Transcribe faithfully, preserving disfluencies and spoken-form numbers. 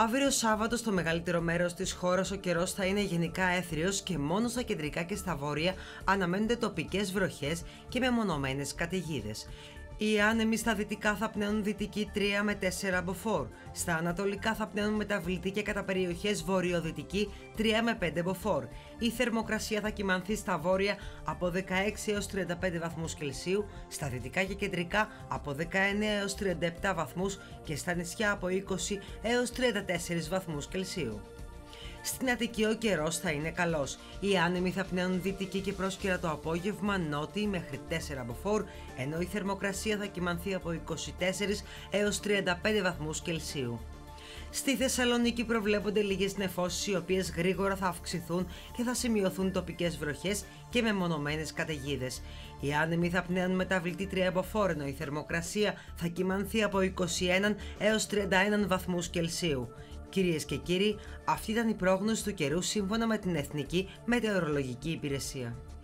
Αύριο Σάββατο στο μεγαλύτερο μέρος της χώρας ο καιρός θα είναι γενικά έθριος και μόνο στα κεντρικά και στα βόρεια αναμένονται τοπικές βροχές και μεμονωμένες καταιγίδες. Οι άνεμοι στα δυτικά θα πνέουν δυτική τρία με τέσσερα μποφόρ. Στα ανατολικά θα πνέουν μεταβλητή και κατά περιοχές βορειοδυτική τρία με πέντε μποφόρ. Η θερμοκρασία θα κυμανθεί στα βόρεια από δεκαέξι έως τριάντα πέντε βαθμούς Κελσίου, στα δυτικά και κεντρικά από δεκαεννέα έως τριάντα επτά βαθμούς και στα νησιά από είκοσι έως τριάντα τέσσερις βαθμούς Κελσίου. Στην Αττική ο καιρός θα είναι καλός. Οι άνεμοι θα πνέουν δυτική και πρόσκαιρα το απόγευμα νότιοι μέχρι τέσσερα μποφόρ, ενώ η θερμοκρασία θα κυμανθεί από είκοσι τέσσερα έως τριάντα πέντε βαθμούς Κελσίου. Στη Θεσσαλονίκη προβλέπονται λίγες νεφώσεις οι οποίες γρήγορα θα αυξηθούν και θα σημειωθούν τοπικές βροχές και μεμονωμένες καταιγίδες. Οι άνεμοι θα πνέουν μεταβλητή τρία μποφόρ, ενώ η θερμοκρασία θα κυμανθεί από είκοσι ένα έως τριάντα ένα βαθμούς Κελσίου. Κυρίες και κύριοι, αυτή ήταν η πρόγνωση του καιρού σύμφωνα με την Εθνική Μετεωρολογική Υπηρεσία.